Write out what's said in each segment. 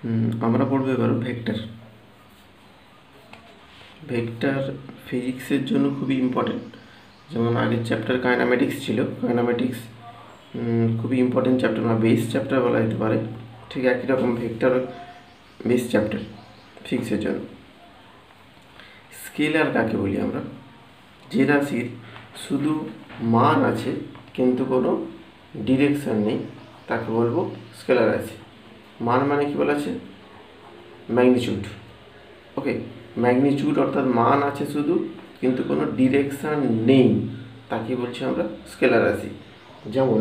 আমরা পড়বো এবার ভেক্টর। ভেক্টর ফিজিক্সের জন্য খুবই ইম্পর্টেন্ট। যেমন আগের চ্যাপ্টার কাইনামেটিক্স ছিল, কাইনামেটিক্স খুবই ইম্পর্টেন্ট চ্যাপ্টার বা বেস চ্যাপ্টার বলা যেতে পারে। ঠিক একই রকম ভেক্টর বেস চ্যাপ্টার ফিজিক্সের জন্য। স্কেলার কাকে বলি আমরা? যে রাশির শুধু মান আছে কিন্তু কোনো ডিরেকশন নেই তাকে বলবো স্কেলার রাশি। মান মানে কি বলা আছে? ম্যাগনিচিউড। ওকে, ম্যাগনিচিউড অর্থাৎ মান আছে শুধু কিন্তু কোনো ডিরেকশন নেই তাকে বলছি আমরা স্কেলার রাশি। যেমন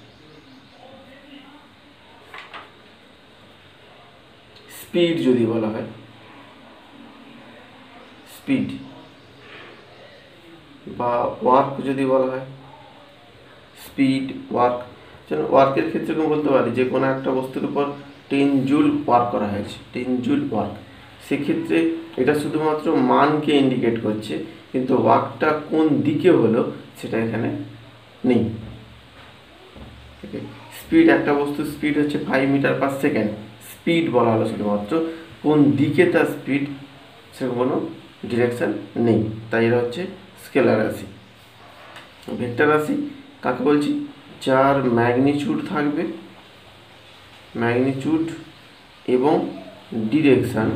স্পিড যদি বলা হয়, স্পিড বা ওয়ার্ক যদি বলা হয়, স্পিড ওয়ার্ক। যেন ওয়ার্কের ক্ষেত্রে কেউ বলতে পারি যে কোনো একটা বস্তুর উপর 10 জুল ওয়ার্ক করা হয়েছে, 10 জুল ওয়ার্ক। সেক্ষেত্রে এটা শুধুমাত্র মানকে ইন্ডিকেট করছে কিন্তু ওয়ার্কটা কোন দিকে হলো সেটা এখানে নেই। স্পিড, একটা বস্তুর স্পিড হচ্ছে 5 মিটার পার সেকেন্ড, স্পিড বলা হলো শুধুমাত্র, কোন দিকে তার স্পিড সেরকম কোনো ডিরেকশন নেই, তাই এরা হচ্ছে স্কেলার রাশি। ভেক্টর রাশি কাকে বলছি? যার ম্যাগনিচিউড থাকবে, ম্যাগনিচিউড এবং ডিরেকশান,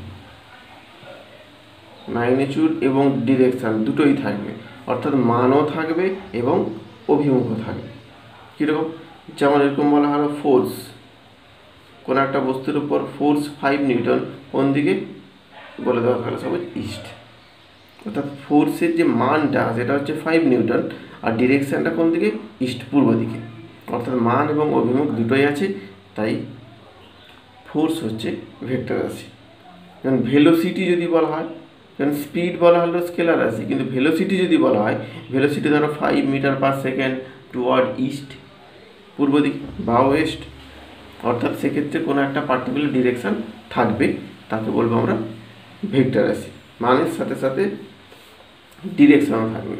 ম্যাগনিচিউড এবং ডিরেকশান দুটোই থাকবে, অর্থাৎ মানও থাকবে এবং অভিমুখও থাকবে। কীরকম? যেমন এরকম বলা হলো ফোর্স, কোনো একটা বস্তুর উপর ফোর্স 5 নিউটন, কোন দিকে বলে দেওয়া হলো সবাই ইস্ট। অর্থাৎ ফোর্সের যে মানটা সেটা হচ্ছে 5 নিউটন আর ডিরেকশানটা কোন দিকে? ইস্ট, পূর্ব দিকে। অর্থাৎ মান এবং অভিমুখ দুটোই আছে, তাই ফোর্স হচ্ছে ভেক্টর রাশি। যেমন ভেলোসিটি যদি বলা হয়, যেমন স্পিড বলা হলো স্কেলার রাশি, কিন্তু ভেলোসিটি যদি বলা হয়, ভেলোসিটি ধরো 5 metre per second toward east, পূর্ব দিক বা ওয়েস্ট, অর্থাৎ সেক্ষেত্রে কোনো একটা পার্টিকুলার ডিরেকশান থাকবে, তাকে বলবো আমরা ভেক্টর রাশি। মানের সাথে সাথে ডিরেকশনও থাকবে।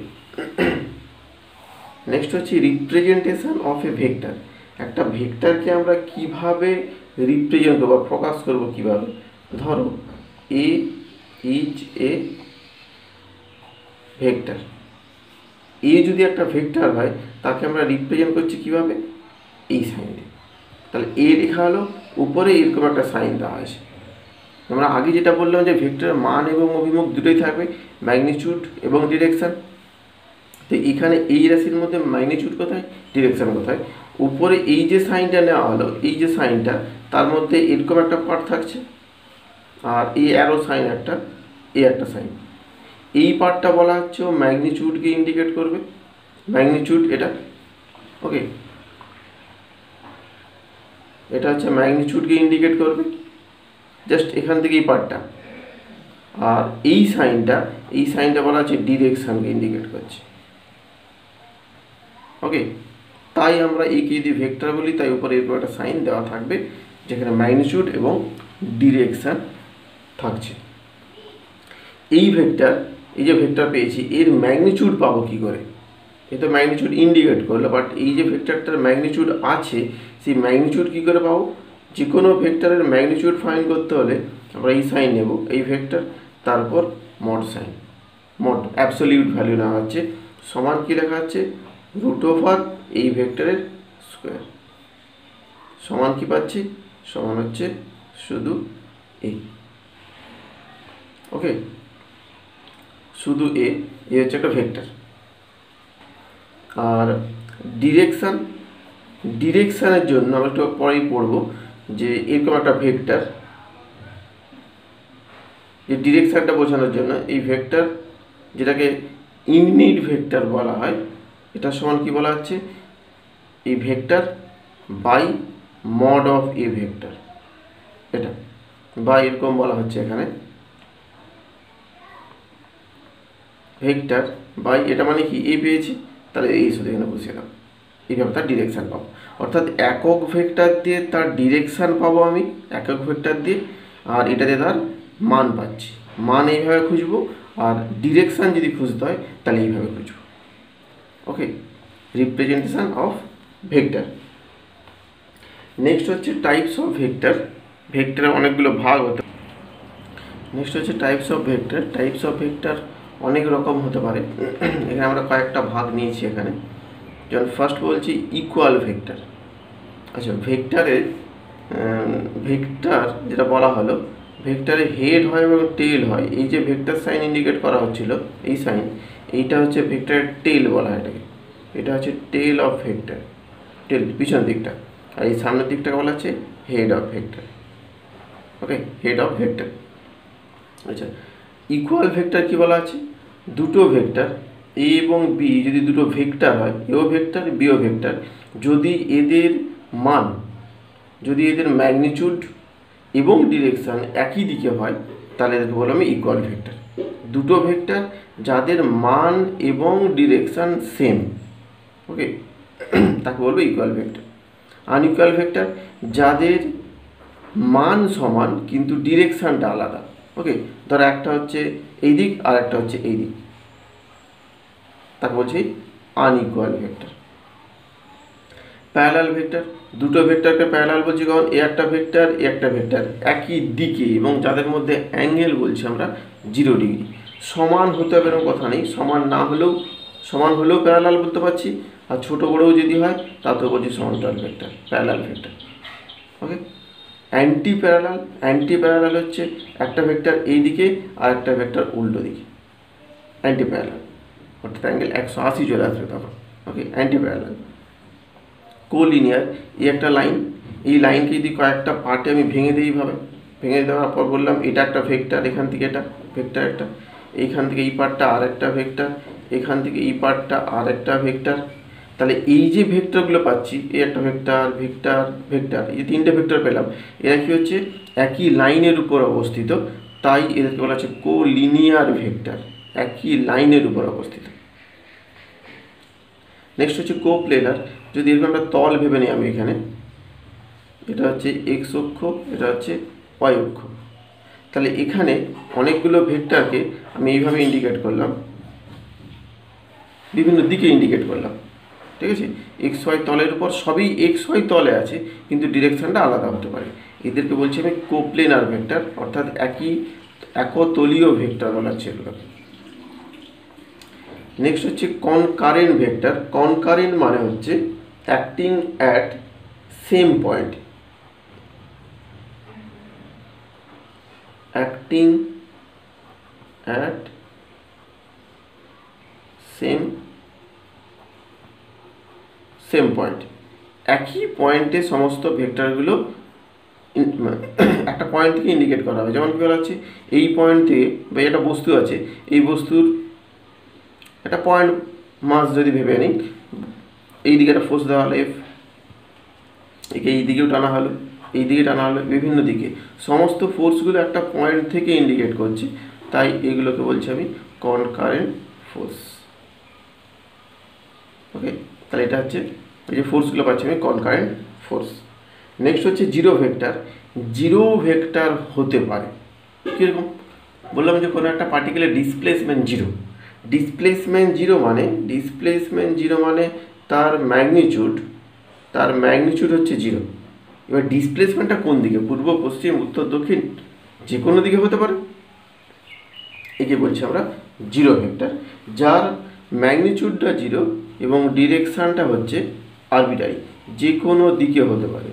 নেক্সট হচ্ছে রিপ্রেজেন্টেশন অফ এ ভেক্টর। একটা ভেক্টরকে আমরা কিভাবে রিপ্রেজেন্ট করবো, প্রকাশ করব কিভাবে? ধরো এ ইজ এ ভেক্টর। এ যদি একটা ভেক্টর হয় তাকে আমরা রিপ্রেজেন্ট করছি কিভাবে? এই সাইন দিয়ে। তাহলে এ লেখা হলো, উপরে এরকম একটা সাইন দেওয়া আছে। আমরা আগে যেটা বললাম যে ভেক্টরের মান এবং অভিমুখ দুটোই থাকবে, ম্যাগনিচিউড এবং ডিরেকশান। তো এখানে এই রাশির মধ্যে ম্যাগনিচিউড কোথায়, ডিরেকশান কোথায়? উপরে এই যে সাইনটা নেওয়া হলো, এই যে সাইনটা, তার মধ্যে এরকম একটা পার্ট থাকছে আর এই অ্যারো সাইন একটা, এই একটা সাইন। এই পার্টটা বলা হচ্ছে ও ম্যাগনিচিউডকে ইন্ডিকেট করবে, ম্যাগনিচিউড এটা। ওকে, এটা হচ্ছে ম্যাগনিচিউডকে ইন্ডিকেট করবে, জাস্ট এখান থেকে এই পার্টটা। আর এই সাইনটা বলা হচ্ছে ডিরেকশানকে ইন্ডিকেট করছে। ওকে, তাই আমরা একে যদি ভেক্টর বলি তাই উপরে এরকম একটা সাইন দেওয়া থাকবে যেখানে ম্যাগনিচিউড এবং ডিরেকশান থাকছে। এই ভেক্টর, এই যে ভেক্টর পেয়েছি এর ম্যাগনিচিউড পাবো কী করে? এ তো ম্যাগনিচিউড ইন্ডিকেট করলো, বাট এই যে ভেক্টরটার ম্যাগনিচিউড আছে সেই ম্যাগনিচিউড কী করে পাবো? যে কোনো ভেক্টরের ম্যাগনিচিউড ফাইন্ড করতে হলে আমরা এই সাইন নেব, এই ভেক্টর, তারপর mod sine, mod absolute value নেওয়া হচ্ছে, সমান কী লেখা হচ্ছে? রুট ওভার এই ভেক্টরের স্কোয়ার, সমান কী পাচ্ছি? সমান হচ্ছে শুধু এই। ওকে, শুধু এ হচ্ছে একটা ভেক্টর। আর ডিরেকশানের জন্য আমরা একটু পরেই পড়বো যে এরকম একটা ভেক্টর, যে ডিরেকশানটা বোঝানোর জন্য এই ভেক্টর, যেটাকে ইউনিট ভেক্টর বলা হয়, এটা সমান কি বলা হচ্ছে? এই vector by mod of A vector, এটা বা এরকম বলা হচ্ছে এখানে ভেক্টর বাই, এটা মানে কি? এ পেয়েছি, তাহলে এই শুধু এখানে বসিয়ে দাও, এইভাবে তার ডিরেকশান পাবো। অর্থাৎ একক ভেক্টর দিয়ে তার ডিরেকশান পাবো আমি, একক ভেক্টর দিয়ে, আর এটা দিয়ে তার মান পাচ্ছি। মান এইভাবে খুঁজবো, আর ডিরেকশান যদি খুঁজতে হয় তাহলে এইভাবে খুঁজবো। Okay, representation of vector. Next হচ্ছে টাইপস অফ ভেক্টর। ভেক্টরের অনেকগুলো ভাগ হতে। নেক্সট হচ্ছে types of vector. Types of vector অনেক রকম হতে পারে, এখানে আমরা কয়েকটা ভাগ নিয়েছি এখানে। যেমন ফার্স্ট বলছি ইকুয়াল ভেক্টর। আচ্ছা, ভেক্টর যেটা বলা হলো, ভেক্টরে হেড হয় এবং টেল হয়। এই যে ভেক্টর সাইন ইন্ডিকেট করা হচ্ছিল, এই সাইন, এইটা হচ্ছে ভেক্টরের টেল বলা হয় এটাকে। এটা হচ্ছে টেল অফ ভেক্টর, টেল পিছনের দিকটা, আর এই সামনের দিকটাকে বলা হচ্ছে head of vector. Okay, head of vector. আচ্ছা, ইকুয়াল ভেক্টর কি বলা আছে? দুটো ভেক্টর এ এবং বি যদি দুটো ভেক্টর হয়, এও ভেক্টর বিও ভেক্টর, যদি এদের মান, যদি এদের ম্যাগনিটিউড এবং ডিরেকশান একই দিকে হয়, তাহলে এদেরকে বলবো আমি ইকুয়াল ভেক্টর। দুটো ভেক্টর যাদের মান এবং ডিরেকশান সেম, ওকে, তাকে বলবো ইকুয়াল ভেক্টর। আনইকুয়াল ভেক্টর যাদের মান সমান কিন্তু ডিরেকশানটা আলাদা। ওকে, ধরো একটা হচ্ছে এই দিক আর একটা হচ্ছে এই দিক, তাকে বলছি আনইকুয়াল ভেক্টর। প্যারালাল ভেক্টর, দুটো ভেক্টরকে প্যারালাল বলছি কারণ এ একটা ভেক্টর এ একটা ভেক্টর একই দিকে এবং যাদের মধ্যে অ্যাঙ্গেল বলছি আমরা 0 ডিগ্রি। সমান হতে হবে এরকম কথা নেই, সমান না হলেও, সমান হলেও প্যারালাল বলতে পারছি, আর ছোটো বড়ও যদি হয় তাতেও বলছি সমান্তরাল vector, parallel vector. Okay, anti parallel, anti parallel হচ্ছে একটা ভেক্টর এই দিকে আর একটা ভেক্টর উল্টো দিকে, অ্যান্টি প্যারালাল, অর্থাৎ অ্যাঙ্গেল 180 চলে আসবে তখন। ওকে, অ্যান্টি প্যারালাল। কোলিনিয়ার, এই একটা লাইন, এই লাইনকে যদি কয়েকটা পার্টে আমি ভেঙে দিই এইভাবে, ভেঙে দেওয়ার পর বললাম এটা একটা ভেক্টর, এখান থেকে এটা ভেক্টর একটা, এইখান থেকে এই পার্টটা আর একটা ভেক্টর, এখান থেকে এই পার্টটা আর একটা ভেক্টর, তাহলে এই যে ভেক্টরগুলো পাচ্ছি, এই একটা ভেক্টর ভেক্টর ভেক্টর, এই তিনটে ভেক্টর পেলাম, এরা কি হচ্ছে একই লাইনের উপর অবস্থিত, তাই এদেরকে বলা হচ্ছে কোলিনিয়ার ভেক্টর, একই লাইনের উপর অবস্থিত। নেক্সট হচ্ছে কোপ্লেনার, যদি এরকম একটা তল ভেবে নিই আমি, এখানে এটা হচ্ছে এক্স অক্ষ, এটা হচ্ছে ওয়াই অক্ষ, তাহলে এখানে অনেকগুলো ভেক্টরকে আমি এইভাবে ইন্ডিকেট করলাম, বিভিন্ন দিকে ইন্ডিকেট করলাম, ঠিক আছে। এক্স ওয়াই তলের উপর সবই এক্স ওয়াই তলে আছে, কিন্তু ডিরেকশানটা আলাদা হতে পারে, এদেরকে বলছি আমি কোপ্লেনার ভেক্টর, অর্থাৎ একতলীয় ভেক্টর বলা হচ্ছে এগুলোকে। নেক্সট হচ্ছে কনকারেন্ট ভেক্টর। কনকারেন্ট মানে হচ্ছে acting at same point, acting at same point, একই পয়েন্টে সমস্ত ভেক্টরগুলো একটা পয়েন্ট থেকে ইন্ডিকেট করা হবে। যেমন কি বলা হচ্ছে এই পয়েন্ট থেকে, বা একটা বস্তু আছে, এই বস্তুর একটা পয়েন্ট মাস যদি ভেবে নিই, এই দিকে একটা ফোর্স দেওয়া হলো এফ, একে এই দিকেও টানা হলো, এই দিকে টানা হলো, বিভিন্ন দিকে সমস্ত ফোর্সগুলো একটা পয়েন্ট থেকে ইন্ডিকেট করছে, তাই এগুলোকে বলছি আমি কনকারেন্ট ফোর্স। ওকে, তাহলে এটা হচ্ছে এই যে ফোর্সগুলো পাচ্ছি আমি কনকারেন্ট ফোর্স। নেক্সট হচ্ছে জিরো ভেক্টর। জিরো ভেক্টর হতে পারে কীরকম? বললাম যে কোনো একটা particular displacement zero, displacement zero মানে তার ম্যাগনিটিউড হচ্ছে জিরো। এবার ডিসপ্লেসমেন্টটা কোন দিকে, পূর্ব পশ্চিম উত্তর দক্ষিণ, যে কোনো দিকে হতে পারে, একে বলছি আমরা জিরো ভেক্টর, যার ম্যাগনিটিউডটা জিরো এবং ডিরেকশানটা হচ্ছে আরবিটারি, যে কোনো দিকে হতে পারে।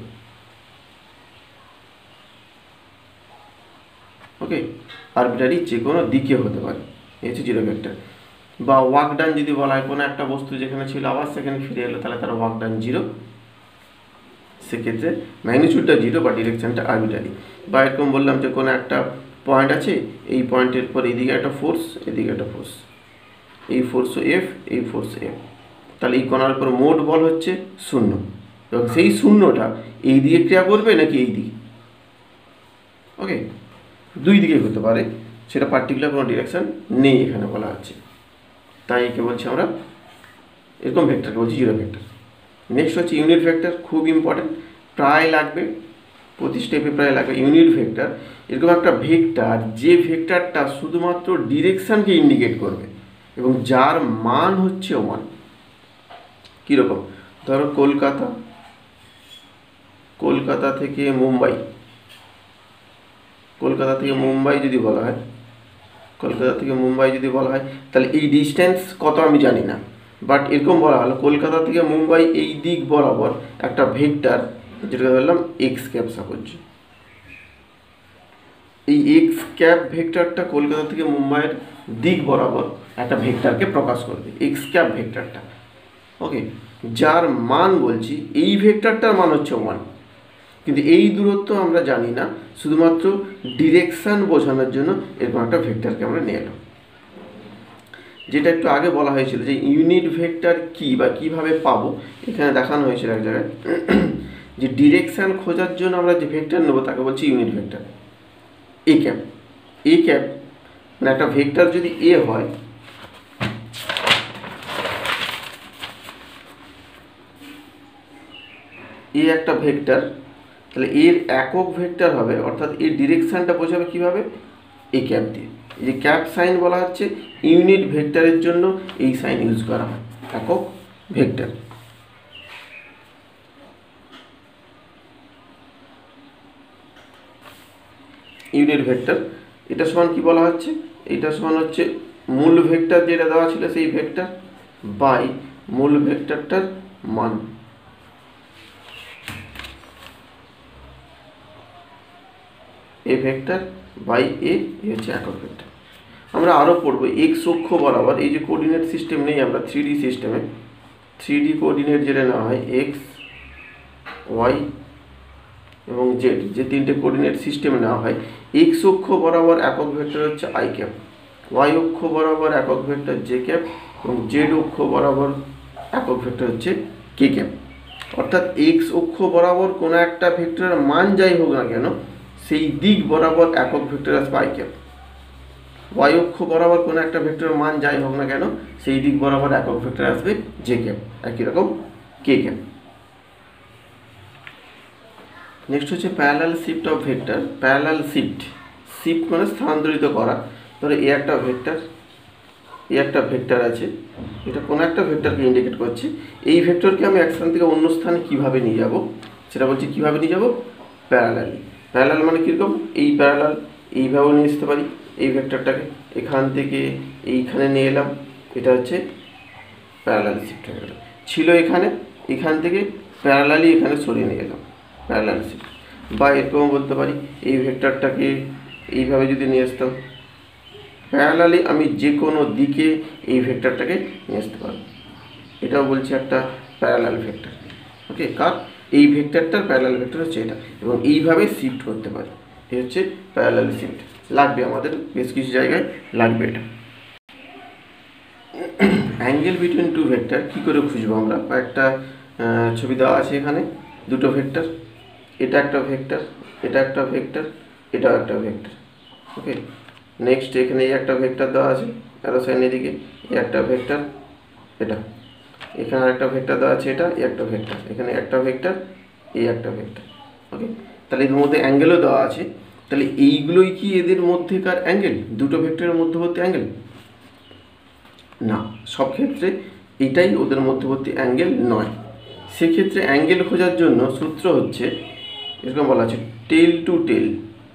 ওকে, আরবিটারি যে কোনো দিকে হতে পারে, এই হচ্ছে জিরো ভেক্টর। বা ওয়ার্ক ডান যদি বলা হয়, কোনো একটা বস্তু যেখানে ছিল আবার সেখানে ফিরে এলো, তাহলে তার ওয়ার্ক ডান জিরো, সেক্ষেত্রে ম্যাগনিটিউডটা জিরো বা ডিরেকশানটা আরবিটারি। বা এরকম বললাম যে কোনো একটা পয়েন্ট আছে, এই পয়েন্টের পর এইদিকে একটা ফোর্স, এদিকে একটা ফোর্স, এই ফোর্সও এফ, এই ফোর্স এফ, তাহলে এই কণার উপর মোট বল হচ্ছে 0, এবং সেই শূন্যটা এই দিকে ক্রিয়া করবে নাকি এই দিকে, ওকে, দুই দিকে হতে পারে, সেটা পার্টিকুলার কোনো ডিরেকশান নেই এখানে বলা হচ্ছে, তাই একে বলছি আমরা এরকম ভেক্টরকে বলছি জিরো ভেক্টর। নেক্সট হচ্ছে ইউনিট ভেক্টর, খুব ইম্পর্টেন্ট, প্রায় লাগবে, প্রতি স্টেপে প্রায় লাগবে। ইউনিট ভেক্টর এরকম একটা ভেক্টর, যে ভেক্টরটা শুধুমাত্র ডিরেকশানকে ইন্ডিকেট করবে এবং যার মান হচ্ছে 1। কীরকম? ধরো কলকাতা থেকে মুম্বাই, কলকাতা থেকে মুম্বাই যদি বলা হয়, কলকাতা থেকে মুম্বাই যদি বলা হয়, তাহলে এই ডিস্টেন্স কত আমি জানি না, বাট এরকম বলা হলো কলকাতা থেকে মুম্বাই এই দিক বরাবর একটা ভেক্টর, যেটা বললাম এক্স ক্যাপ সাপোজ, এই এক্স ক্যাপ ভেক্টরটা কলকাতা থেকে মুম্বাইয়ের দিক বরাবর একটা ভেক্টরকে প্রকাশ করবে, এক্স ক্যাপ ভেক্টরটা। ওকে, যার মান বলছি এই ভেক্টরটার মান হচ্ছে 1, কিন্তু এই দূরত্ব আমরা জানি না, শুধুমাত্র ডিরেকশান বোঝানোর জন্য এরকম একটা ভেক্টরকে আমরা নিয়ে এলাম। যেটা একটু আগে বলা হয়েছিল যে ইউনিট ভেক্টর কী বা কীভাবে পাবো, এখানে দেখানো হয়েছিল এক জায়গায় যে ডিরেকশান খোঁজার জন্য আমরা যে ভেক্টর নেবো তাকে বলছি unit vector. A cap, A cap মানে একটা ভেক্টর যদি এ হয়, এ একটা ভেক্টর, তাহলে এর একক ভেক্টর হবে, অর্থাৎ এর ডিরেকশানটা বোঝাবে কীভাবে, এ ক্যাপ দিয়ে। এই যে ক্যাপ সাইন বলা হচ্ছে ইউনিট ভেক্টরের জন্য এই সাইন ইউজ করা হয়, একক ভেক্টর। ইউনিট ভেক্টর এটা সমান কি বলা হচ্ছে, এটা সমান হচ্ছে মূল ভেক্টর যেটা দেওয়া ছিল সেই ভেক্টর বাই মূল ভেক্টরটার মান। এ ভেক্টর বাই এ হচ্ছে একক ভেক্টর। আমরা আরও পড়বো এক্স অক্ষ বরাবর, এই যে কোঅর্ডিনেট সিস্টেম নেই আমরা 3D সিস্টেমে, 3D কোঅর্ডিনেট যেটা নেওয়া হয় এক্স, ওয়াই এবং জেড, যে তিনটে কোঅর্ডিনেট সিস্টেমে নেওয়া হয়, এক্স অক্ষ বরাবর একক ভেক্টর হচ্ছে আই ক্যাপ, ওয়াই অক্ষ বরাবর একক ভেক্টর জে ক্যাপ এবং জেড অক্ষ বরাবর একক ভেক্টর হচ্ছে কে ক্যাপ। অর্থাৎ এক্স অক্ষ বরাবর কোনো একটা ভেক্টরের মান যাই হোক না কেন, সেই দিক বরাবর একক ভেক্টর আসবে আই ক্যাপ। ওয়াই অক্ষ বরাবর কোনো একটা ভেক্টরের মান যাই হোক না কেন, সেই দিক বরাবর একক ভেক্টর আসবে জে ক্যাপ, একই রকম কে ক্যাপ। নেক্সট হচ্ছে parallel shift of vector. Parallel shift, shift মানে স্থানান্তরিত করা। ধরো এ একটা ভেক্টর, এ একটা ভেক্টর আছে, এটা কোনো একটা ভেক্টরকে ইন্ডিকেট করছে, এই ভেক্টরকে আমি এক স্থান থেকে অন্য স্থানে কীভাবে নিয়ে যাব, সেটা বলছি কীভাবে নিয়ে যাব, প্যারালালি। প্যারালাল মানে কীরকম, এই প্যারালাল এইভাবেও নিয়ে আসতে পারি, এই ভেক্টরটাকে এখান থেকে এইখানে নিয়ে এলাম, এটা হচ্ছে প্যারালাল শিফট হয়ে গেল। ছিল এখানে, এখান থেকে প্যারালালি এখানে সরিয়ে নিয়ে এলাম, প্যারালাল শিফট। বা এরকম বলতে পারি এই ভেক্টরটাকে এইভাবে যদি নিয়ে আসতাম, প্যারালালি আমি যে কোনো দিকে এই ভেক্টরটাকে নিয়ে আসতে পারবো, এটাও বলছি একটা প্যারালাল ভেক্টর। ওকে, কার, এই ভেক্টরটার প্যারালাল ভেক্টর হচ্ছে এটা, এবং এইভাবে শিফট করতে পারি, এই হচ্ছে প্যারালাল শিফট। লাগবে আমাদের বেশ কিছু জায়গায় লাগবে এটা। অ্যাঙ্গেল বিটুইন টু ভেক্টর কী করে খুঁজবো আমরা, একটা ছবি দেওয়া আছে এখানে, দুটো ভেক্টর, এটা একটা ভেক্টর, এটা একটা ভেক্টর, এটাও একটা ভেক্টর। ওকে, নেক্সট এখানে এই একটা ভেক্টর দেওয়া আছে অ্যারো সাইনের দিকে, এই একটা ভেক্টর, এটা এখানে আরেকটা ভেক্টর দেওয়া আছে, এটা এই একটা ভেক্টর, এখানে একটা ভেক্টর, এই একটা ভেক্টর। ওকে, তাহলে এর মধ্যে অ্যাঙ্গেলও দেওয়া আছে, তাহলে এইগুলোই কি এদের মধ্যেকার অ্যাঙ্গেল, দুটো ভেক্টরের মধ্যবর্তী অ্যাঙ্গেল? না, সব ক্ষেত্রে এটাই ওদের মধ্যবর্তী অ্যাঙ্গেল নয়। সেক্ষেত্রে অ্যাঙ্গেল খোঁজার জন্য সূত্র হচ্ছে এরকম বলা আছে, tail to tail,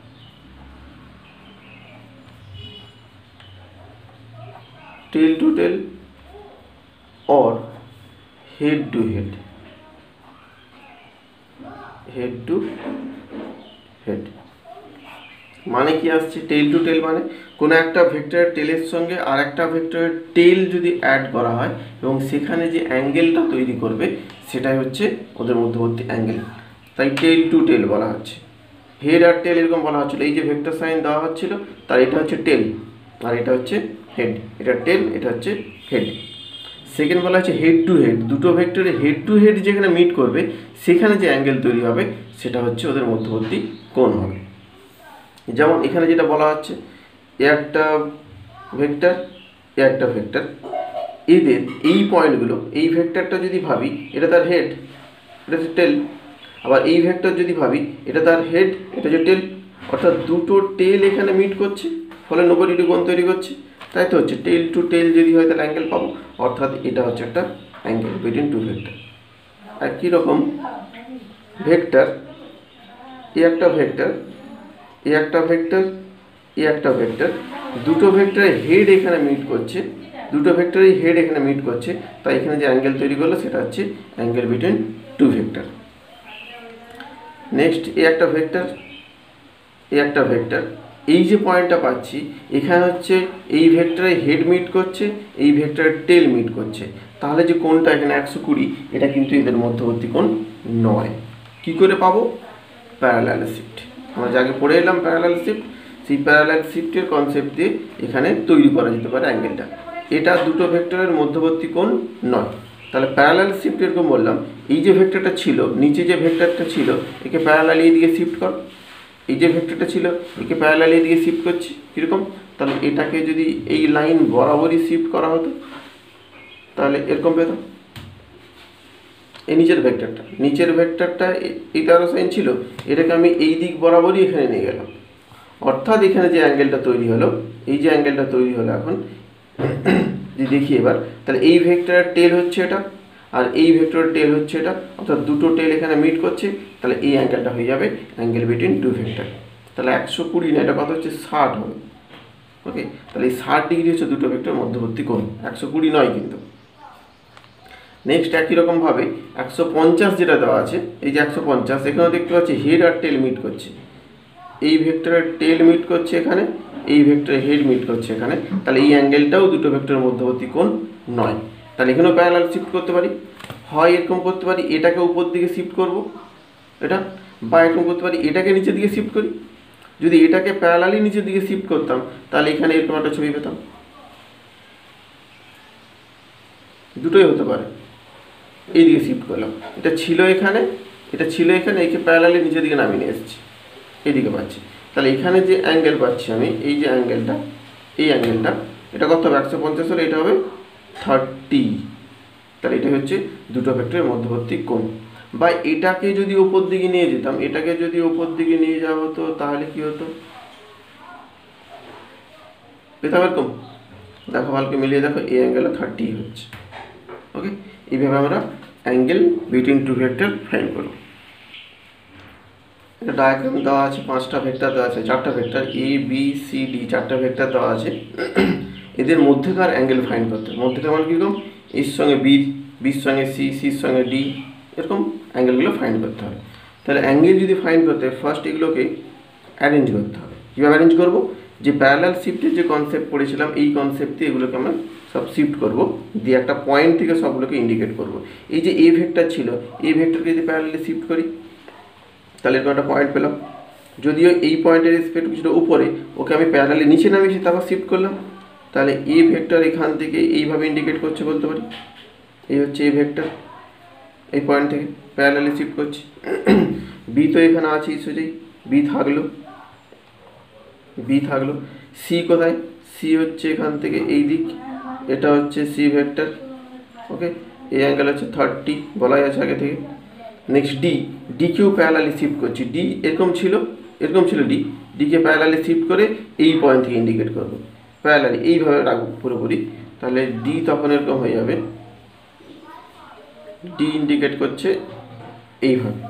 tail to tail or head to head, head to head মানে কি আসছে, টেল টু টেল মানে কোনো একটা ভেক্টরের টেলের সঙ্গে আর একটা ভেক্টরের টেল যদি অ্যাড করা হয় এবং সেখানে যে অ্যাঙ্গেলটা তৈরি করবে সেটাই হচ্ছে ওদের মধ্যবর্তী অ্যাঙ্গেল, তাই টেল টু টেল বলা হচ্ছে। হেড আর টেল এরকম বলা হচ্ছিল, এই যে ভেক্টর সাইন দেওয়া হচ্ছিল তার এটা হচ্ছে টেল আর এটা হচ্ছে হেড, এটা টেল এটা হচ্ছে হেড। সেকেন্ড বলা হচ্ছে হেড টু হেড, দুটো ভেক্টরে হেড টু হেড যেখানে মিট করবে সেখানে যে অ্যাঙ্গেল তৈরি হবে সেটা হচ্ছে ওদের মধ্যবর্তী কোণ হবে। যেমন এখানে যেটা বলা হচ্ছে এ একটা ভেক্টর, এ একটা ভেক্টর, এদের এই পয়েন্টগুলো, এই ভেক্টরটা যদি ভাবি এটা তার হেড, এটা হচ্ছে টেল, আবার এই ভেক্টর যদি ভাবি এটা তার হেড, এটা হচ্ছে টেল, অর্থাৎ দুটো টেল এখানে মিট করছে ফলে 90° কোণ তৈরি করছে, তাই তো হচ্ছে টেল টু টেল যদি হয় তাহলে অ্যাঙ্গেল পাবো, অর্থাৎ এটা হচ্ছে একটা অ্যাঙ্গেল বিটুইন টু ভেক্টর। একই রকম ভেক্টর, এ একটা ভেক্টর, এ একটা ভেক্টর, এ একটা ভেক্টর, দুটো ভেক্টরের হেড এখানে মিট করছে, দুটো ভেক্টরের হেড এখানে মিট করছে, তাই এখানে যে অ্যাঙ্গেল তৈরি করলো সেটা হচ্ছে angle between two vector. Next A একটা ভেক্টর, এ একটা ভেক্টর, এই যে পয়েন্টটা পাচ্ছি এখানে হচ্ছে এই ভেক্টরের হেড মিট করছে, এই ভেক্টরের টেল মিট করছে, তাহলে যে কোণটা এখানে 120 এটা কিন্তু এদের মধ্যবর্তী কোণ নয়। কি করে পাবো? প্যারালাল শিফট, আমরা যাকে পড়ে এলাম প্যারালাল শিফট, সেই প্যারালাল শিফটের কনসেপ্ট দিয়ে এখানে তৈরি করা যেতে পারে অ্যাঙ্গেলটা। এটা দুটো ভেক্টরের মধ্যবর্তী কোণ নয়, তাহলে প্যারালাল শিফট এরকম বললাম, এই যে ভেক্টরটা ছিল, নিচে যে ভেক্টরটা ছিল একে প্যারালালি এদিকে শিফট কর, এই যে ভেক্টরটা ছিল একে প্যারালালি এদিকে শিফট করছি, কীরকম? তাহলে এটাকে যদি এই লাইন বরাবরই শিফট করা হতো তাহলে এরকম পেতাম। এই নিচের ভেক্টরটা এই 13 সাইন ছিল, এটাকে আমি এই দিক বরাবরই এখানে নিয়ে গেলাম, অর্থাৎ এখানে যে অ্যাঙ্গেলটা তৈরি হলো, এই যে অ্যাঙ্গেলটা তৈরি হলো এখন যদি দেখি এবার, তাহলে এই ভেক্টরের টেল হচ্ছে এটা আর এই ভেক্টরের টেল হচ্ছে এটা, অর্থাৎ দুটো টেল এখানে মিট করছে, তাহলে এই অ্যাঙ্গেলটা হয়ে যাবে অ্যাঙ্গেল বিটুইন টু ভেক্টর। তাহলে 120 না, এটা কত হচ্ছে 60 হবে। ওকে, তাহলে এই 60 ডিগ্রি হচ্ছে দুটো ভেক্টর মধ্যবর্তী কোণ, 120 নয় কিন্তু। নেক্সট একই রকমভাবে 150 যেটা দেওয়া আছে, এই যে 150 এখানেও দেখতে পাচ্ছি হেড আর টেল মিট করছে, এই ভেক্টরের টেল মিট করছে এখানে, এই ভেক্টরের হেড মিট করছে এখানে, তাহলে এই অ্যাঙ্গেলটাও দুটো ভেক্টরের মধ্যবর্তী কোণ নয়। তাহলে এখানেও প্যারালাল শিফট করতে পারি, হয় এরকম করতে পারি এটাকে উপর দিকে শিফট করব এটা, বা এরকম করতে পারি এটাকে নিচের দিকে শিফট করি। যদি এটাকে প্যারালালি নিচের দিকে শিফট করতাম তাহলে এখানে এরকম একটা ছবি পেতাম, দুটোই হতে পারে। এইদিকে শিফট করলাম, এটা ছিল এখানে, এটা ছিল এখানে, একে প্যারালালি নিচের দিকে নামিয়ে নিয়ে এসেছি, এইদিকে পাচ্ছি। তাহলে এখানে যে অ্যাঙ্গেল পাচ্ছি আমি, এই যে অ্যাঙ্গেলটা, এই অ্যাঙ্গেলটা এটা কত হবে? 150 হলে এটা হবে 30। তাহলে এটা হচ্ছে দুটো ভেক্টরের মধ্যবর্তী কোণ। বা এটাকে যদি উপর দিকে নিয়ে যেতাম, এটাকে যদি উপর দিকে নিয়ে যাওয়া হতো তাহলে কি হতো? পেতাম এরকম, দেখো ভালকে মিলিয়ে দেখো, এই অ্যাঙ্গেলে 30 হচ্ছে। ওকে, এইভাবে আমরা angle between two vector find করব। এটা ডায়াগ্রাম দেওয়া আছে, 5টা ভেক্টর দেওয়া আছে, 4টা vector A B C D, 4টা ভেক্টর দেওয়া আছে। এদের মধ্যেকার অ্যাঙ্গেল ফাইন্ড করতে, মধ্যেকার মানে কীরকম? এর সঙ্গে বি, বির সঙ্গে সি, সির সঙ্গে ডি, এরকম অ্যাঙ্গেলগুলো ফাইন্ড করতে হবে। তাহলে অ্যাঙ্গেল যদি ফাইন্ড করতে ফার্স্ট এগুলোকে অ্যারেঞ্জ করতে হবে। কীভাবে অ্যারেঞ্জ করবো? যে প্যারালাল শিফটের যে কনসেপ্ট পড়েছিলাম এই কনসেপ্টে এগুলোকে আমরা সব শিফট করব, দিয়ে একটা পয়েন্ট থেকে সবগুলোকে ইন্ডিকেট করব। এই যে এ ভেক্টর ছিল, এই ভেক্টরকে যদি প্যারালালি শিফট করি তাহলে এরকম একটা পয়েন্ট পেলাম। যদিও এই পয়েন্টের রেসপেক্ট কিছুটা উপরে, ওকে আমি প্যারালালি নিচে নামিয়েছি, তারপর শিফট করলাম, তাহলে এ ভেক্টর এখান থেকে এইভাবে ইন্ডিকেট করছে বলতে পারি। এই হচ্ছে এ ভেক্টর, এই পয়েন্ট থেকে প্যারালালি শিফট করছি। বি তো এখানে আছে সোজাই, বি থাকলো, বি থাকলো। সি কোথায়? সি হচ্ছে এখান থেকে এই দিক, এটা হচ্ছে সি ভেক্টর। ওকে, এই অ্যাঙ্গেল হচ্ছে 30 বলাই আছে আগে থেকে। নেক্সট ডি, ডিকেও প্যারালালি শিফট করছি, ডি এরকম ছিল, এরকম ছিল ডি, ডিকে প্যারালালি শিফট করে এই পয়েন্ট থেকে ইন্ডিকেট করবো, প্যারালালি এইভাবে রাখবো পুরোপুরি, তাহলে ডি তখন এরকম হয়ে যাবে, ডি ইন্ডিকেট করছে এইভাবে,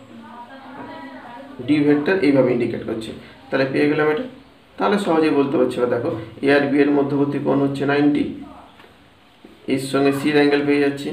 ডি ভেক্টর এইভাবে ইন্ডিকেট করছে, তাহলে পেয়ে গেলাম এটা। তাহলে সহজেই বলতে পারছি, দেখো এ আর বি এর মধ্যবর্তী কোণ হচ্ছে 90, এর সঙ্গে সির অ্যাঙ্গেল পেয়ে যাচ্ছি,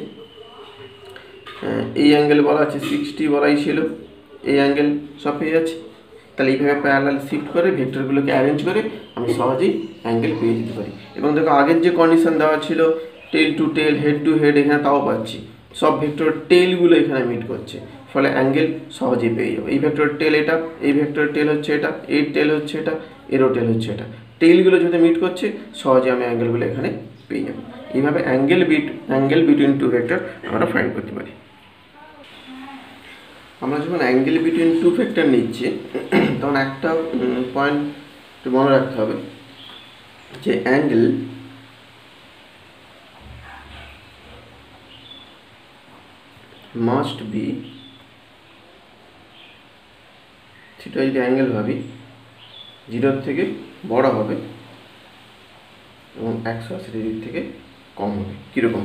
এই অ্যাঙ্গেল বলা আছে 60 বলাই ছিল, এই অ্যাঙ্গেল সব পেয়ে যাচ্ছে। তাহলে এইভাবে প্যারালাল শিফট করে ভেক্টরগুলোকে অ্যারেঞ্জ করে আমি সহজেই অ্যাঙ্গেল পেয়ে যেতে পারি। এবং দেখো আগের যে কন্ডিশন দেওয়া ছিল tail to tail, head to head, এখানে তাও পাচ্ছি, সব ভেক্টর টেলগুলো এখানে মিট করছে, ফলে অ্যাঙ্গেল সহজেই পেয়ে যাবো। এই ভেক্টর টেল এটা, এই ভেক্টর টেল হচ্ছে এটা, এর টেল হচ্ছে এটা, এরও টেল হচ্ছে এটা, টেলগুলো যদি মিট করছে সহজে আমি অ্যাঙ্গেলগুলো এখানে পেয়ে যাবো। এইভাবে অ্যাঙ্গেল বিটুইন টু ভেক্টর আমরা ফাইন্ড করতে পারি। আমরা যখন অ্যাঙ্গেল বিটুইন টু ভেক্টর নিচ্ছি তখন একটা পয়েন্ট মনে রাখতে হবে, যে অ্যাঙ্গেল মাস্ট বি, সেটা যদি অ্যাঙ্গেল ভাবি 0 থেকে বড় হবে এবং 180 ডিগ্রি থেকে কম হবে। কীরকম?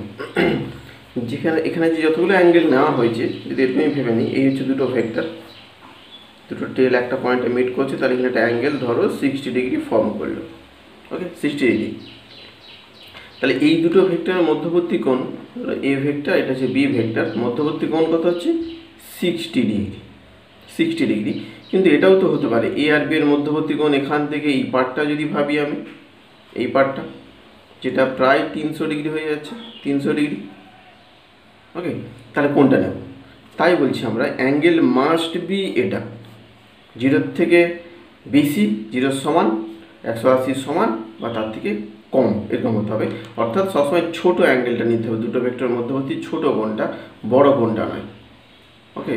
যেখানে এখানে যে যতগুলো অ্যাঙ্গেল নেওয়া হয়েছে যদি এরকমই ভেবে নিই, এই হচ্ছে দুটো ভেক্টর, দুটো টেল একটা পয়েন্টে মিট করছে, তাহলে এখানে একটা অ্যাঙ্গেল ধরো 60 ডিগ্রি ফর্ম করলো। Okay, 60 degree. তাহলে এই দুটো ভেক্টরের মধ্যবর্তী কোণ, এ ভেক্টর, এটা হচ্ছে বি ভেক্টর, মধ্যবর্তী কোণ কত হচ্ছে 60 ডিগ্রি। 60 ডিগ্রি। কিন্তু এটাও তো হতে পারে এ আর বি এর মধ্যবর্তী কোণ এখান থেকে এই পার্টটা যদি ভাবি আমি, এই পার্টটা যেটা প্রায় 300 ডিগ্রি হয়ে যাচ্ছে, 300 ডিগ্রি। ওকে, তাহলে কোনটা নেব? তাই বলছি আমরা অ্যাঙ্গেল মাস্ট বি এটা 0 থেকে বেশি, 0 সমান, 180 সমান বা তার থেকে কম, এরকম হতে হবে। অর্থাৎ সবসময় ছোট অ্যাঙ্গেলটা নিতে হবে দুটো ভেক্টরের মধ্যবর্তী, ছোট কোণটা, বড় কোণটা নয়। ওকে,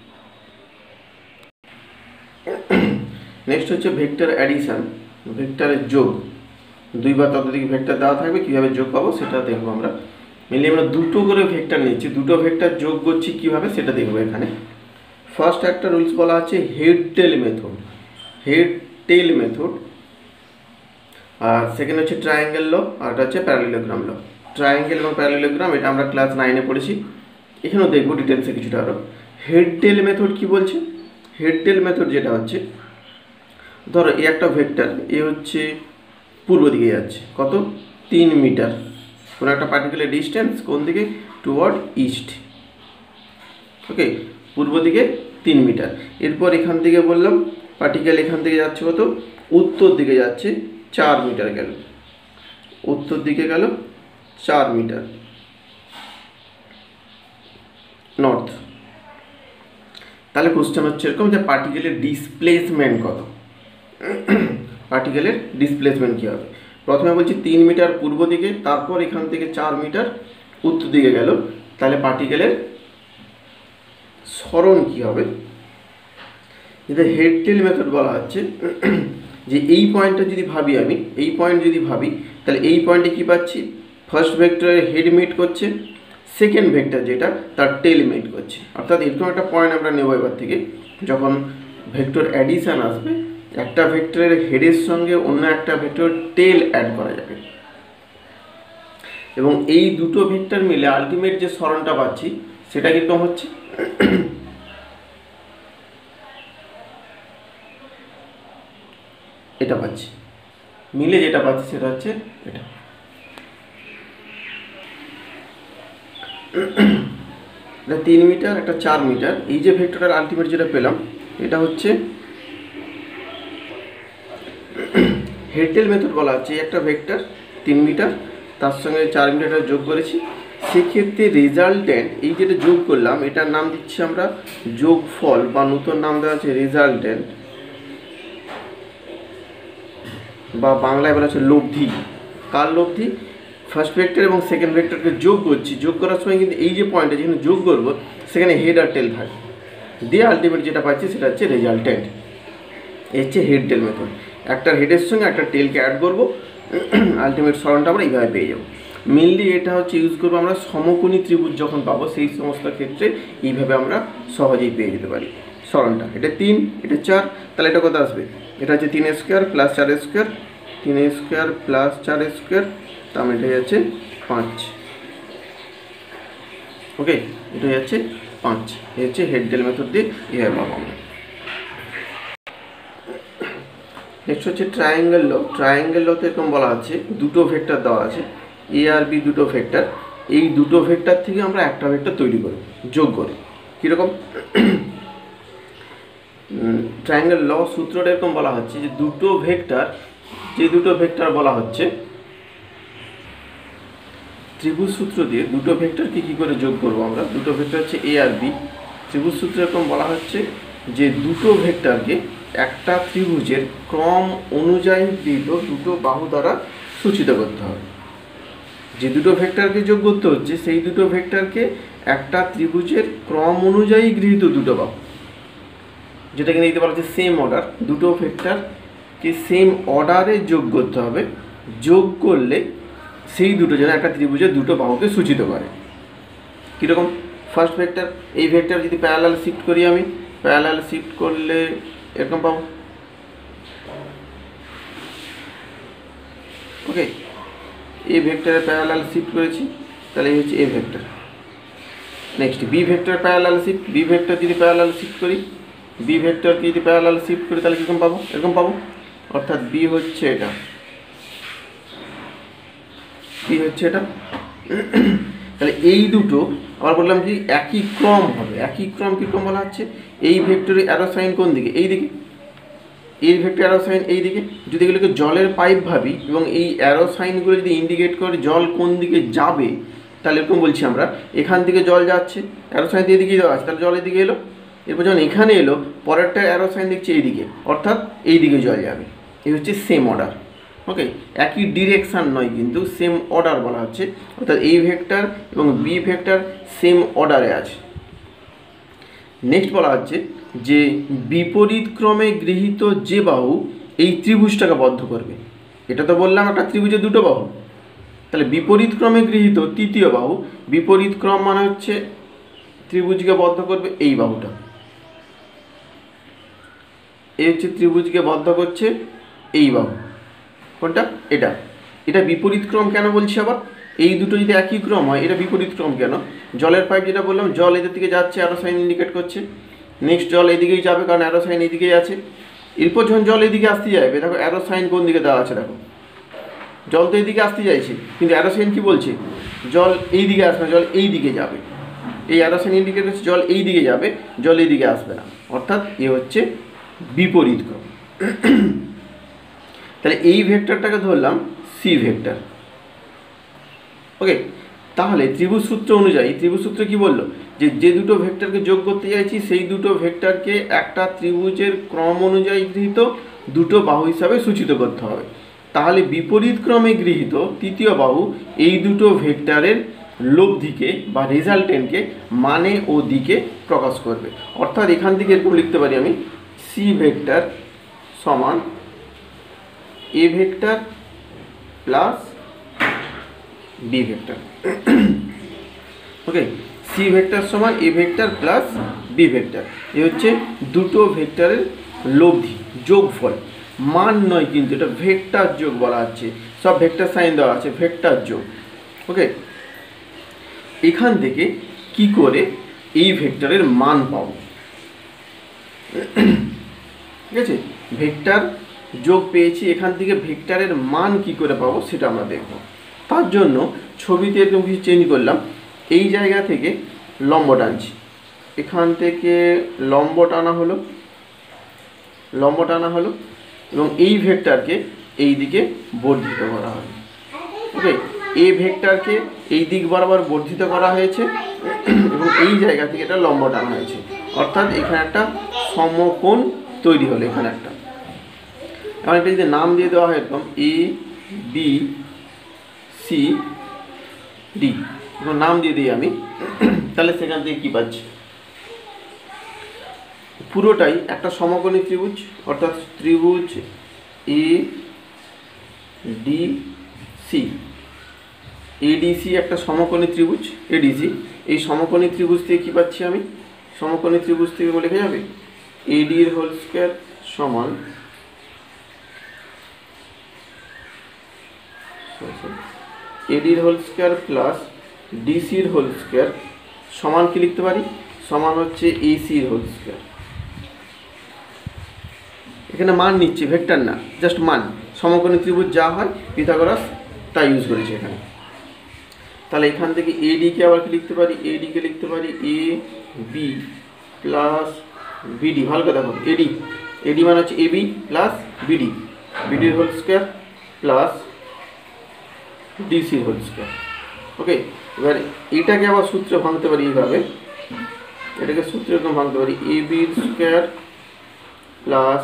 নেক্সট হচ্ছে ভেক্টর অ্যাডিশন, ভেক্টরের যোগ। দুই বা ততোধিক ভেক্টর দেওয়া থাকবে, কীভাবে যোগ পাবো সেটা দেখবো আমরা। মেনলি আমরা দুটো করে ভেক্টর নিচ্ছি, দুটো ভেক্টর যোগ করছি কীভাবে সেটা দেখবো এখানে। ফার্স্ট একটা রুলস বলা আছে head tail method, head tail method. আর সেকেন্ড হচ্ছে ট্রায়াঙ্গেল ল, আর এটা হচ্ছে প্যারালেলোগ্রাম ল। ট্রায়াঙ্গেল এবং প্যারালেলোগ্রাম এটা আমরা ক্লাস 9-এ পড়েছি, এখানেও দেখবো ডিটেলসে কিছুটা আরও। হেড টেল মেথড কি বলছে? হেড টেল মেথড যেটা হচ্ছে, ধরো এই একটা ভেক্টর, এ হচ্ছে পূর্ব দিকে যাচ্ছে, কত 3 মিটার, কোনো একটা পার্টিকুলার ডিস্টেন্স কোন দিকে, টুয়ার্ড ইস্ট। ওকে, পূর্ব দিকে 3 মিটার। এরপর এখান থেকে বললাম পার্টিকেল এখান থেকে যাচ্ছে কত, উত্তর দিকে যাচ্ছে 4 মিটার গেল, উত্তর দিকে গেল 4 মিটার নর্থ। তাহলে কোশ্চেন হচ্ছে এরকম যে পার্টিকেলের ডিসপ্লেসমেন্ট কত, পার্টিকেলের ডিসপ্লেসমেন্ট কী হবে। প্রথমে বলছি 3 মিটার পূর্ব দিকে, তারপর এখান থেকে 4 মিটার উত্তর দিকে গেল, তাহলে পার্টিকেলের সরণ কী হবে। যেটা হেড টেল মেথড বলা হচ্ছে যে এই পয়েন্টটা যদি ভাবি আমি, এই পয়েন্ট যদি ভাবি, তাহলে এই পয়েন্টে কী পাচ্ছি, ফার্স্ট ভেক্টরের হেড মিট করছে, সেকেন্ড ভেক্টর যেটা তার টেল মিট করছে। অর্থাৎ এরকম একটা পয়েন্ট আমরা নেব এবার থেকে, যখন ভেক্টর অ্যাডিশান আসবে, একটা ভেক্টরের হেডের সঙ্গে অন্য একটা ভেক্টর টেল অ্যাড করা যাবে, এবং এই দুটো ভেক্টর মিলে আলটিমেট যে সরণটা পাচ্ছি সেটা কীরকম হচ্ছে, এটা পাচ্ছি, মিলে যেটা পাচ্ছি সেটা হচ্ছে এটা। এটা 3 মিটার, একটা 4 মিটার, এই যে ভেক্টরের আলটিমেট যেটা পেলাম এটা হচ্ছে হেড টেল মেথড বলা হচ্ছে। একটা ভেক্টর 3 মিটার, তার সঙ্গে 4 মিটার যোগ করেছি, সেক্ষেত্রে রেজাল্টেন্ট, এই যেটা যোগ করলাম এটার নাম দিচ্ছি আমরা যোগফল, বা নতুন নাম দেওয়া আছে রেজাল্টেন্ট, বা বাংলায় বলা হচ্ছে লব্ধি। কার লব্ধি? ফার্স্ট ভেক্টর এবং সেকেন্ড ভেক্টরকে যোগ করছি, যোগ করার সময় কিন্তু এই যে পয়েন্টে যেখানে যোগ করবো সেখানে হেড আর টেল থাকে, দিয়ে আলটিমেট যেটা পাচ্ছি সেটা হচ্ছে রেজাল্টেন্ট। এই হচ্ছে হেড টেল মেথড। একটা হেডের সঙ্গে একটা টেলকে অ্যাড করবো, আলটিমেট সরণটা আমরা এইভাবে পেয়ে যাবো। মেনলি এটা হচ্ছে ইউজ করবো আমরা সমকোণী ত্রিভুজ যখন পাবো, সেই সমস্ত ক্ষেত্রে এইভাবে আমরা সহজেই পেয়ে যেতে পারি সরণটা। এটা 3, এটা 4, তাহলে এটা কত আসবে, এটা হচ্ছে 3 square plus 4 square, 3 square plus 4 square, তার মানে এটা যাচ্ছে 5। ওকে, এটা যাচ্ছে 5। এই হচ্ছে হেড টেল মেথড দিয়ে এভাবে পাবো আমরা। নেক্সট হচ্ছে ট্রায়াঙ্গেল ল। ট্রায়াঙ্গেল লতে এরকম বলা আছে, দুটো ভেক্টর দেওয়া আছে, এ আর বি দুটো ভেক্টর, এই দুটো ভেক্টর থেকে আমরা একটা ভেক্টর তৈরি করি যোগ করে। কীরকম? ট্রায়াঙ্গেল ল সূত্রটা এরকম বলা হচ্ছে যে দুটো ভেক্টর, যে দুটো ভেক্টর বলা হচ্ছে ত্রিভুজ সূত্র দিয়ে দুটো ভেক্টরকে কী করে যোগ করবো আমরা, দুটো ভেক্টর হচ্ছে এ আর বি, ত্রিভুজ সূত্র এরকম বলা হচ্ছে যে দুটো ভেক্টরকে একটা ত্রিভুজের ক্রম অনুযায়ী গৃহীত দুটো বাহু দ্বারা সূচিত করতে হবে। যে দুটো ভেক্টরকে যোগ করতে হচ্ছে সেই দুটো ভেক্টরকে একটা ত্রিভুজের ক্রম অনুযায়ী গৃহীত দুটো বাহু, যেটাকে নিতে পারা হচ্ছে সেম অর্ডার, দুটো ভেক্টরকে সেম অর্ডারে যোগ করতে হবে, যোগ করলে সেই দুটো যেন একটা ত্রিভুজের দুটো বাহুকে সূচিত করে। কীরকম? ফার্স্ট ভেক্টর, এই ভেক্টর যদি প্যারালাল শিফট করি আমি, প্যারালাল শিফট করলে এরকম পাবো। ওকে, এই ভেক্টরে প্যারালাল শিফট করেছি, তাহলে এই হচ্ছে A vector. Next B vector parallel shift, B vector যদি প্যারালাল শিফট করি বি ভেক্টরকে যদি প্যারালাল শিফট করি তাহলে কীরকম পাবো, এরকম পাবো। অর্থাৎ বি হচ্ছে এটা, বি হচ্ছে এটা। তাহলে এই দুটো আবার বললাম যে একই ক্রম হবে, একই ক্রম কীরকম বলা হচ্ছে, এই ভেক্টরের অ্যারো সাইন কোন দিকে, এই দিকে, এই ভেক্টর অ্যারো সাইন এই দিকে। যদি এগুলোকে জলের পাইপ ভাবি এবং এই অ্যারো সাইনগুলো যদি ইন্ডিকেট করে জল কোন দিকে যাবে, তাহলে এরকম বলছি আমরা এখান থেকে জল যাচ্ছে, অ্যারো সাইন এদিকেই দেওয়া আছে, তাহলে জল এদিকে এলো। এরপর যখন এখানে এলো পরেরটা অ্যারো সাইন দেখছি এইদিকে, অর্থাৎ এই দিকে জল যাবে। এই হচ্ছে সেম অর্ডার। ওকে, একই ডিরেকশান নয় কিন্তু সেম অর্ডার বলা হচ্ছে, অর্থাৎ এই ভেক্টর এবং বি ভেক্টর সেম অর্ডারে আছে। নেক্সট বলা হচ্ছে যে বিপরীত ক্রমে গৃহীত যে বাহু এই ত্রিভুজটাকে বদ্ধ করবে। এটা তো বললাম একটা ত্রিভুজের দুটো বাহু, তাহলে বিপরীত ক্রমে গৃহীত তৃতীয় বাহু, বিপরীত ক্রম মানে হচ্ছে ত্রিভুজকে বদ্ধ করবে এই বাহুটা, এই হচ্ছে ত্রিভুজকে বদ্ধ করছে এই বাহু, কোনটা, এটা। এটা বিপরীত ক্রম কেন বলছি আবার, এই দুটো যদি একই ক্রম হয় এটা বিপরীত ক্রম কেন? জলের পাইপ যেটা বললাম, জল এদের দিকে যাচ্ছে, অ্যারো সাইন ইন্ডিকেট করছে। নেক্সট জল এদিকেই যাবে কারণ অ্যারো সাইন এইদিকেই আছে। এরপর যখন জল এদিকে আসতে যাবে, দেখো অ্যারো সাইন কোন দিকে দেওয়া আছে, দেখো জল তো এইদিকে আসতে চাইছে কিন্তু অ্যারো সাইন কী বলছে, জল এই দিকে আসবে না, জল এই দিকে যাবে। এই অ্যারো সাইন ইন্ডিকেট করছে জল এই দিকে যাবে, জল এই দিকে আসবে না, অর্থাৎ এ হচ্ছে বিপরীত ক্রম। তাহলে এই ভেক্টরটাকে ধরলাম সি ভেক্টর। ওকে, তাহলে ত্রিভুজ সূত্র অনুযায়ী, ত্রিভুজ সূত্র কী বললো, যে যে দুটো ভেক্টরকে যোগ করতে চাইছি সেই দুটো ভেক্টরকে একটা ত্রিভুজের ক্রম অনুযায়ী গৃহীত দুটো বাহু হিসাবে সূচিত করতে হবে। তাহলে বিপরীত ক্রমে গৃহীত তৃতীয় বাহু এই দুটো ভেক্টরের লব্ধিকে বা রেজাল্টেন্টকে মানে ও দিকে প্রকাশ করবে। অর্থাৎ এখান থেকে এরকম লিখতে পারি আমি, সি ভেক্টর সমান A vector plus B vector. Okay, C vector সমান A vector plus B vector. এ হচ্ছে দুটো ভেক্টরের লব্ধি, যোগফল, মান নয় কিন্তু এটা ভেক্টর যোগ বলা হচ্ছে, সব ভেক্টর সাইন দেওয়া আছে, ভেক্টর যোগ। ওকে, এখান থেকে কি করে এই ভেক্টরের মান পাবো, ঠিক আছে, ভেক্টর যোগ পেয়েছি, এখান থেকে ভেক্টরের মান কি করে পাবো সেটা আমরা দেখব। তার জন্য ছবিতে এরকম কিছু চেঞ্জ করলাম, এই জায়গা থেকে লম্ব টানছি, এখান থেকে লম্ব টানা হলো, লম্ব টানা হলো এবং এই ভেক্টরকে এই দিকে বর্ধিত করা হবে। ওকে, এ ভেক্টরকে এই দিক বরাবর বর্ধিত করা হয়েছে এবং এই জায়গা থেকে এটা লম্ব টানা হয়েছে, অর্থাৎ এখানে একটা সমকোণ তৈরি হলো। এখানে একটা, এখন এটা যদি নাম দিয়ে দেওয়া হয় এরকম এ বি সি ডি, এখন নাম দিয়ে দিই আমি, তাহলে সেখান থেকে কী পাচ্ছি, পুরোটাই একটা সমকোণী ত্রিভুজ, অর্থাৎ ত্রিভুজ এ ডি সি, এডিসি একটা সমকোণী ত্রিভুজ, এডিসি। এই সমকোণী ত্রিভুজ থেকে কী পাচ্ছি আমি, সমকোণী ত্রিভুজ থেকে বলে লেখা যাবে এডির হোল স্কোয়ার সমান এডির হোল স্কোয়ার প্লাস ডিসির হোল স্কোয়ার সমান কি লিখতে পারি, সমান হচ্ছে এসির হোল স্কোয়ার। এখানে মান নিচ্ছে, ভেক্টর না, জাস্ট মান। সমকোণী ত্রিভুজ যা হয় পিথাগোরাস তা ইউজ করেছে এখানে। তাহলে এখান থেকে এডিকে আবার কি লিখতে পারি, এডিকে লিখতে পারি এ বি প্লাস বিডি। ভালো করে দেখো, এডি, এডি মানে হচ্ছে এবি প্লাস বিডি, বিডির হোল স্কোয়ার প্লাস ডিসির হোল স্কোয়ার। ওকে, এবার এটাকে আবার সূত্রে ভাঙতে পারি এইভাবে, এটাকে সূত্রে এরকম ভাঙতে পারি এ বির square plus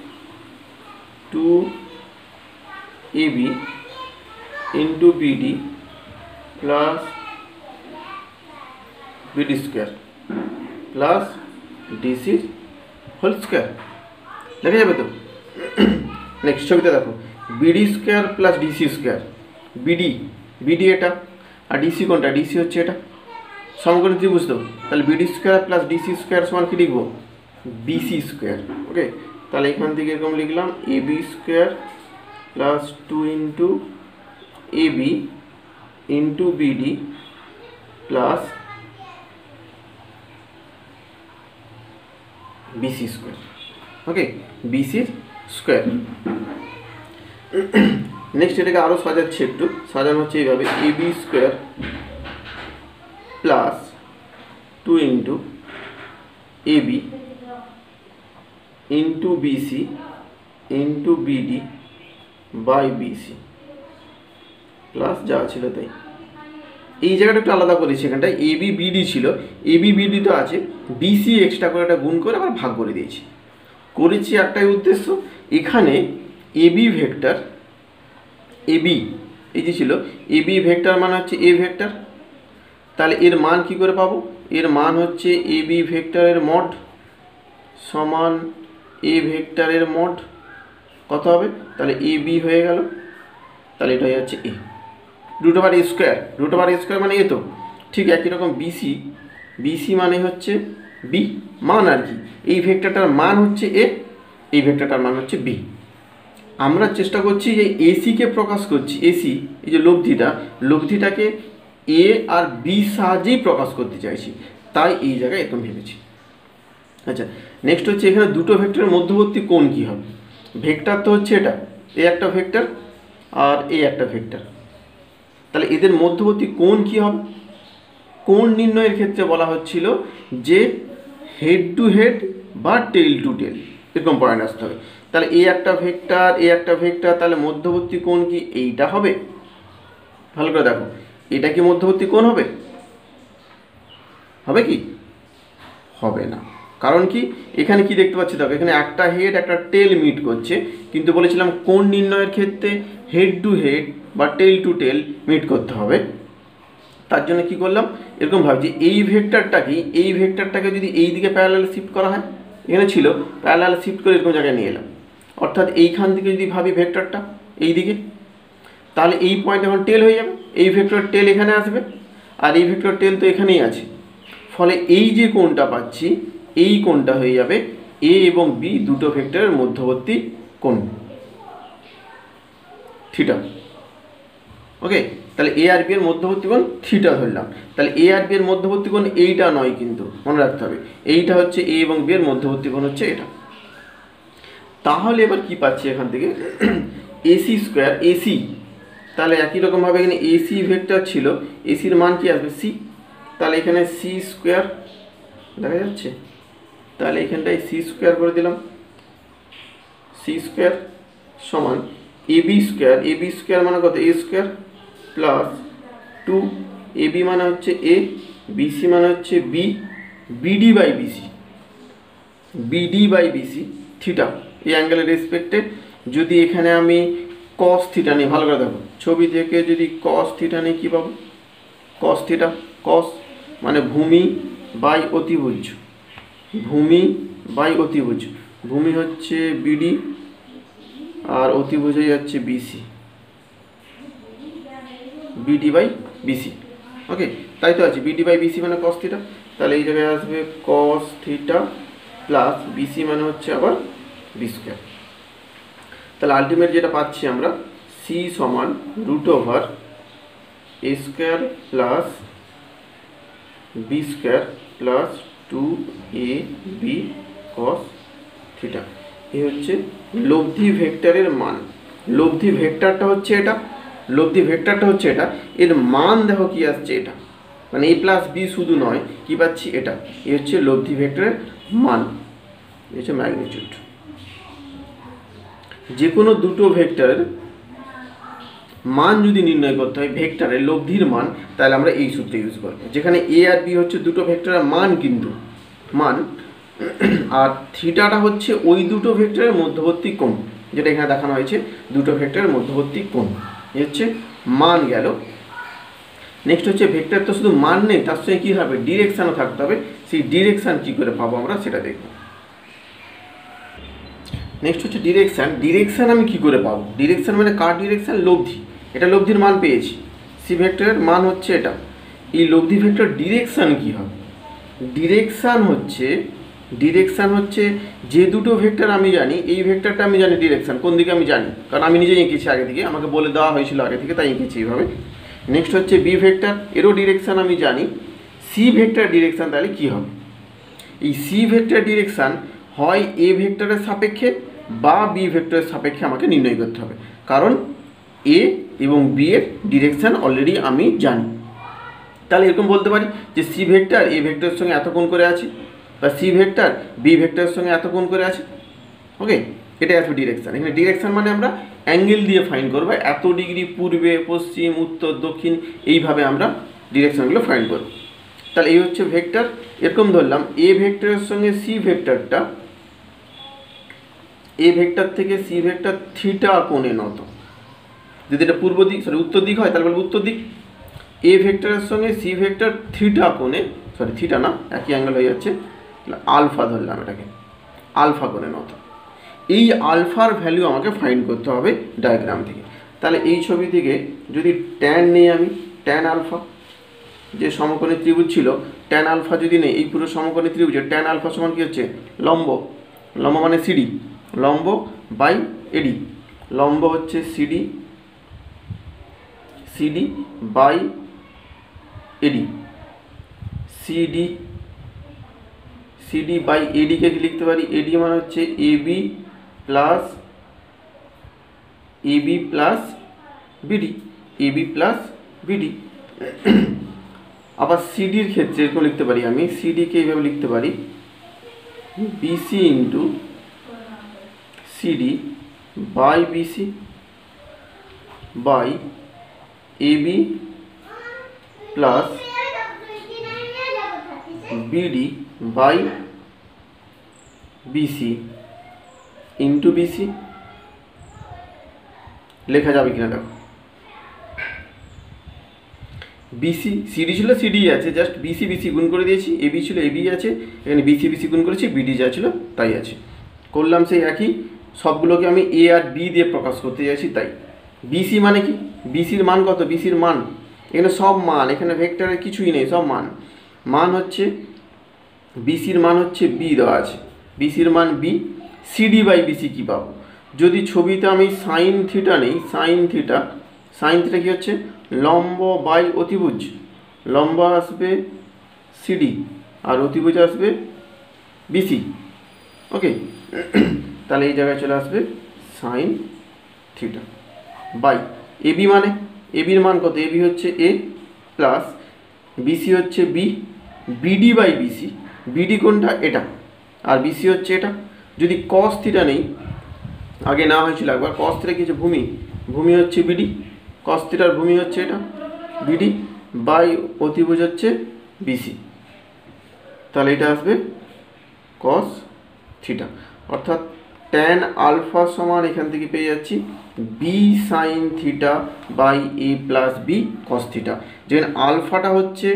2ab into BD plus BD square plus ডিসির হোল স্কোয়ার। লেখা যাবে তো? নেক্সট ছবিতে দেখো, BD square plus DC square, BD, BD এটা, আর ডিসি কোনটা, ডিসি হচ্ছে এটা, সমকোণী ত্রিভুজ তো, তাহলে BD square plus DC square সমান কি লিখবো, বিসি স্কোয়ার। ওকে, তাহলে এখান থেকে এরকম লিখলাম A B square plus 2 into A B into BD plus BC square. Okay, বিসির স্কোয়ার। নেক্সট এটাকে আরও সাজাচ্ছি, একটু সাজানো হচ্ছে এইভাবে, AB square plus 2 into AB into BC into BD by BC plus যা ছিল তাই। এই জায়গাটা একটু আলাদা করেছি, এখানটায় এবি বিডি ছিল, এবি বিডি তো আছে, বিসি এক্সট্রা করে একটা গুণ করে আবার ভাগ করে দিয়েছি। করেছি একটাই উদ্দেশ্য, এখানে এবি ভেক্টর, এবি এই যে ছিল এবি ভেক্টর মানে হচ্ছে এ ভেক্টর, তাহলে এর মান কি করে পাবো? এর মান হচ্ছে এবি ভেক্টরের মড সমান এ ভেক্টরের মড, কত হবে? তাহলে এবি হয়ে গেল, তাহলে এটা হয়ে যাচ্ছে A root over A square, root over A square মানে এ তো ঠিক একই রকম। বিসি, বিসি মানে হচ্ছে বি মান আর কি, এই ভেক্টরটার মান হচ্ছে এ, এই ভেক্টরটার মান হচ্ছে বি। আমরা চেষ্টা করছি যে এসিকে প্রকাশ করছি, এসি এই যে লব্ধিটা, লব্ধিটাকে এ আর বি সাহায্যেই প্রকাশ করতে চাইছি, তাই এই জায়গায় এরকম ভেবেছি। আচ্ছা, নেক্সট হচ্ছে এখানে দুটো ভেক্টরের মধ্যবর্তী কোণ কী হবে? ভেক্টর তো হচ্ছে এটা, এ একটা ভেক্টর আর এ একটা ভেক্টর, তাহলে এদের মধ্যবর্তী কোণ কী হবে? কোণ নির্ণয়ের ক্ষেত্রে বলা হচ্ছিল যে হেড টু হেড বা টেল টু টেল এরকম পয়েন্ট আসতে হবে। তাহলে এ একটা ভেক্টর, এ একটা ভেক্টর, তাহলে মধ্যবর্তী কোণ কি এইটা হবে? ভালো করে দেখো, এটা কি মধ্যবর্তী কোণ হবে? হবে কি? হবে না। কারণ কি, এখানে কি দেখতে পাচ্ছি দেখো, এখানে একটা হেড একটা টেল মিট করছে, কিন্তু বলেছিলাম কোণ নির্ণয়ের ক্ষেত্রে হেড টু হেড বা টেল টু টেল মিট করতে হবে। তার জন্য কি করলাম, এরকম ভাবছি এই ভেক্টরটাকে যদি এই দিকে প্যারালাল শিফট করা হয়, এখানে ছিল প্যারালাল শিফট করে এরকম জায়গায় নিয়ে এলাম, অর্থাৎ এইখান থেকে যদি ভাবি ভেক্টরটা এই দিকে, তাহলে এই পয়েন্ট এখন টেল হয়ে যাবে, এই ভেক্টর টেল এখানে আসবে আর এই ভেক্টর টেল তো এখানেই আছে, ফলে এই যে কোণটা পাচ্ছি এই কোণটা হয়ে যাবে এ এবং বি দুটো ভেক্টরের মধ্যবর্তী কোণ থিটা। ওকে, তাহলে এ আর বি এর মধ্যবর্তী কোণ থিটা ধরলাম, তাহলে এ আর বি এর মধ্যবর্তী কোণ এইটা নয়, কিন্তু মনে রাখতে হবে এইটা হচ্ছে এ এবং বি এর মধ্যবর্তী কোণ হচ্ছে এটা। তাহলে এবার কি পাচ্ছি এখান থেকে, এসি স্কোয়ার, এসি তাহলে একই রকমভাবে এখানে এসি ভেক্টর ছিল, এসির মান কি আসবে? সি, তাহলে এখানে সি স্কোয়ার দেখা যাচ্ছে, তাহলে এখানটায় সি স্কোয়ার করে দিলাম, সি স্কোয়ার সমান এবি স্কোয়ার, এবি স্কোয়ার মানে কত? এ স্কোয়ার প্লাস 2 এবি মানে হচ্ছে এ, বিসি মানে হচ্ছে B, BD by BC, BD by BC theta এই অ্যাঙ্গেলের রেসপেক্টে। যদি এখানে আমি কস থিটা নিই, ভালো করে দেখো ছবি থেকে, যদি কস থিটা নিই কী পাবো? কস থিটা, কস মানে ভূমি বাই অতিভুজ, ভূমি বাই অতিভুজ, ভূমি হচ্ছে বিডি আর অতিভুজ হয়ে যাচ্ছে BC, BD by BC. Okay, তাই তো আছে বিডি বাই বিসি মানে কস থিটা, তাহলে এই জায়গায় আসবে কস থিটা প্লাস বিসি মানে হচ্ছে আবার বি স্কোয়ার। তাহলে আলটিমেট যেটা পাচ্ছি আমরা, সি সমান root over A square plus B square plus 2ab cos theta. এই হচ্ছে লব্ধি ভেক্টরের মান, লব্ধি ভেক্টরটা হচ্ছে এটা, লব্ধি ভেক্টরটা হচ্ছে এটা, এর মান দেখো কি আসছে এটা, মানে a প্লাস বি শুধু নয়, কি পাচ্ছি এটা, এই হচ্ছে লব্ধি ভেক্টরের মান, এই হচ্ছে ম্যাগনিটিউড। যে কোনো দুটো ভেক্টরের মান যদি নির্ণয় করতে হয়, ভেক্টরের লব্ধির মান, তাহলে আমরা এই সূত্র ইউজ করব, যেখানে এ আর বি হচ্ছে দুটো ভেক্টরের মান, কিন্তু মান, আর থিটাটা হচ্ছে ওই দুটো ভেক্টরের মধ্যবর্তী কোণ, যেটা এখানে দেখানো হয়েছে দুটো ভেক্টরের মধ্যবর্তী কোণ, এই হচ্ছে মান গেল। নেক্সট হচ্ছে ভেক্টর তো শুধু মান নেই, তার সঙ্গে কী হবে, ডিরেকশানও থাকতে হবে, সেই ডিরেকশান কী করে পাবো আমরা সেটা দেখব। নেক্সট হচ্ছে ডিরেকশান, ডিরেকশান আমি কী করে পাবো? ডিরেকশান মানে কার ডিরেকশান? লব্ধি, এটা লব্ধির মান পেয়েছি, সি ভেক্টরের মান হচ্ছে এটা, এই লব্ধি ভেক্টর ডিরেকশান কী হবে? ডিরেকশান হচ্ছে যে দুটো ভেক্টর আমি জানি, এই ভেক্টরটা আমি জানি ডিরেকশান কোন দিকে আমি জানি, কারণ আমি নিজেই এঁকেছি আগে থেকে, আমাকে বলে দেওয়া হয়েছিল আগে থেকে, তাই এঁকেছি এইভাবে। নেক্সট হচ্ছে বি ভেক্টর, এরও ডিরেকশান আমি জানি। সি ভেক্টর ডিরেকশান তাহলে কী হবে? এই সি ভেক্টর ডিরেকশান হয় এ ভেক্টরের সাপেক্ষে বা বি ভেক্টরের সাপেক্ষে আমাকে নির্ণয় করতে হবে, কারণ এ এবং বি এর ডিরেকশান অলরেডি আমি জানি। তাহলে এরকম বলতে পারি যে সি ভেক্টর এ ভেক্টরের সঙ্গে এত কোণ করে আছে, বা সি ভেক্টর বি ভেক্টরের সঙ্গে এত কোণ করে আছে। ওকে, এটাই আসবে ডিরেকশান। এখানে ডিরেকশান মানে আমরা অ্যাঙ্গেল দিয়ে ফাইন্ড করবো, এত ডিগ্রি পূর্বে, পশ্চিম, উত্তর, দক্ষিণ, এইভাবে আমরা ডিরেকশানগুলো ফাইন্ড করব। তাহলে এই হচ্ছে ভেক্টর। এরকম ধরলাম এ ভেক্টরের সঙ্গে সি ভেক্টরটা, এ ভেক্টর থেকে সি ভেক্টর থিটা কোণে নত। যদি এটা পূর্ব দিক উত্তর দিক হয় তাহলে বলবো উত্তর দিক। এ ভেক্টরের সঙ্গে সি ভেক্টর থিটা কোণে, থিটা না, একই অ্যাঙ্গেল হয়ে যাচ্ছে, আলফা ধরলাম এটাকে, আলফা কোণে নত। এই আলফার ভ্যালু আমাকে ফাইন্ড করতে হবে ডায়াগ্রাম থেকে। তাহলে এই ছবি থেকে যদি ট্যান নেই আমি, ট্যান আলফা, যে সমকোণী ত্রিভুজ ছিল, ট্যান আলফা যদি নেই, এই পুরো সমকোণী ত্রিভুজের ট্যান আলফা সমান কী হচ্ছে, লম্ব, লম্ব মানে সিডি, লম্ব বাই এডি, লম্ব হচ্ছে CD, CD by AD, CD, CD by এডিকে কি লিখতে পারি, এডি মানে হচ্ছে AB plus BD, AB plus BD. আবার সিডির ক্ষেত্রে এরকম লিখতে পারি আমি, সিডিকে এইভাবে লিখতে পারি BC into CD by BC by AB plus BD by BC into BC. লেখা যাবে কিনা দেখো, বিসি, সিডি ছিল সিডি আছে, জাস্ট বিসি বিসি গুণ করে দিয়েছি, এবি ছিল এবি আছে, এখানে বিসি বিসি গুণ করেছি, বিডি যা ছিল তাই আছে। করলাম সেই একই, সবগুলোকে আমি এ আর বি দিয়ে প্রকাশ করতে যাচ্ছি। তাই বিসি মানে কি, বিসির মান কত, বিসির মান এখানে সব মান, এখানে ভেক্টরের কিছুই নেই, সব মান, মান হচ্ছে বিসির মান হচ্ছে বি দেওয়া আছে, বিসির মান বি। সিডি বাই বিসি কী পাবো, যদি ছবিতে আমি সাইন থিটা নেই, সাইন থিটা, সাইন থিটা কী হচ্ছে লম্ব বাই অতিভুজ, লম্ব আসবে সিডি আর অতিভুজ আসবে বিসি। ওকে, তাহলে এই জায়গায় চলে আসবে সাইন থিটা বাই এবি, মানে এবির মান কত, এবি হচ্ছে এ প্লাস বিসি হচ্ছে B, BD by BC, BD কোনটা এটা, আর বিসি হচ্ছে এটা। যদি কস থিটা নেই, আগে না হয়েছিল একবার, কস থিটা কি হচ্ছে ভূমি, ভূমি হচ্ছে বিডি, কস থিটার ভূমি হচ্ছে এটা বিডি বাই অতিভুজ হচ্ছে বিসি, তাহলে এটা আসবে কস থিটা। অর্থাৎ ট্যান আলফা সমান এখান থেকে পেয়ে যাচ্ছি B sine theta by A plus B cos theta. যেখানে আলফাটা হচ্ছে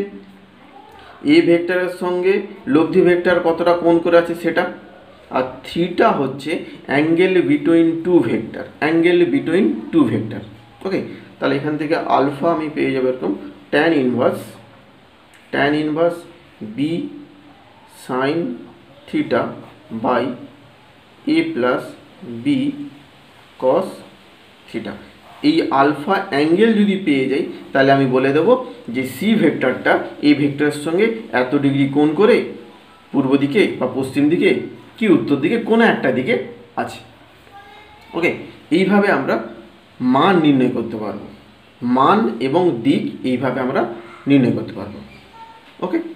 এ ভেক্টরের সঙ্গে লব্ধি ভেক্টর কতটা কোণ করে আছে সেটা, আর থিটা হচ্ছে angle between two vector, angle between two vector. Okay, তাহলে এখান থেকে আলফা আমি পেয়ে যাবো এরকম tan inverse B sine theta by A plus B cos theta. এই আলফা অ্যাঙ্গেল যদি পেয়ে যাই তাহলে আমি বলে দেবো যে সি ভেক্টরটা এই ভেক্টরের সঙ্গে এত ডিগ্রি কোণ করে পূর্ব দিকে বা পশ্চিম দিকে কি উত্তর দিকে কোনো একটা দিকে আছে। ওকে, এইভাবে আমরা মান নির্ণয় করতে পারবো, মান এবং দিক এইভাবে আমরা নির্ণয় করতে পারবো। ওকে।